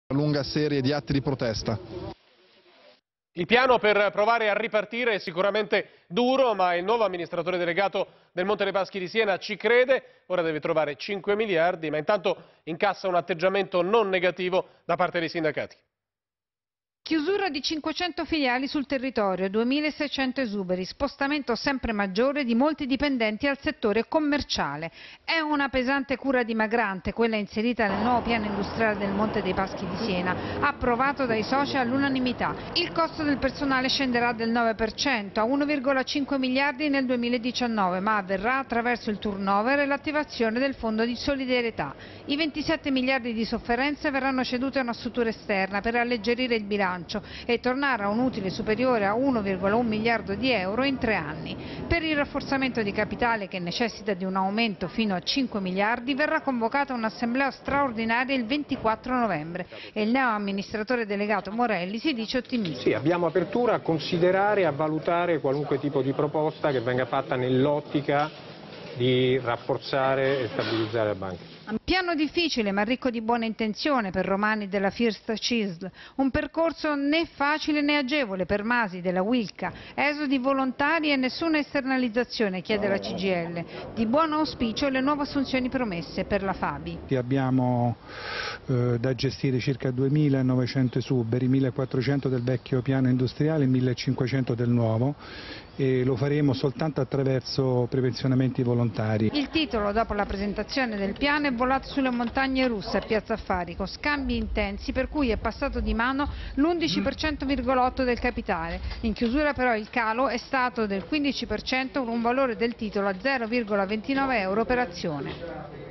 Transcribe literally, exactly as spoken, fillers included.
una lunga serie di atti di protesta. Il piano per provare a ripartire è sicuramente duro, ma il nuovo amministratore delegato del Monte dei Paschi di Siena ci crede. Ora deve trovare cinque miliardi, ma intanto incassa un atteggiamento non negativo da parte dei sindacati. Chiusura di cinquecento filiali sul territorio, duemilaseicento esuberi, spostamento sempre maggiore di molti dipendenti al settore commerciale. È una pesante cura dimagrante quella inserita nel nuovo piano industriale del Monte dei Paschi di Siena, approvato dai soci all'unanimità. Il costo del personale scenderà del nove per cento a uno virgola cinque miliardi nel duemiladiciannove, ma avverrà attraverso il turnover e l'attivazione del fondo di solidarietà. I ventisette miliardi di sofferenze verranno ceduti a una struttura esterna per alleggerire il bilancio e tornare a un utile superiore a uno virgola uno miliardo di euro in tre anni. Per il rafforzamento di capitale, che necessita di un aumento fino a cinque miliardi, verrà convocata un'assemblea straordinaria il ventiquattro novembre e il neo amministratore delegato Morelli si dice ottimista. Sì, abbiamo apertura a considerare e a valutare qualunque tipo di proposta che venga fatta nell'ottica di rafforzare e stabilizzare la banca. Piano difficile ma ricco di buone intenzioni per Romani della First C I S L, un percorso né facile né agevole per Masi della Wilca, esodi volontari e nessuna esternalizzazione, chiede la C G I L. Di buon auspicio le nuove assunzioni promesse per la Fabi. Abbiamo eh, da gestire circa duemilanovecento esuberi, millequattrocento del vecchio piano industriale e millecinquecento del nuovo, e lo faremo soltanto attraverso prepensionamenti volontari. Il titolo, dopo la presentazione del piano, è volato sulle montagne russe a Piazza Affari, con scambi intensi per cui è passato di mano l'undici virgola otto per cento del capitale. In chiusura però il calo è stato del quindici per cento con un valore del titolo a zero virgola ventinove euro per azione.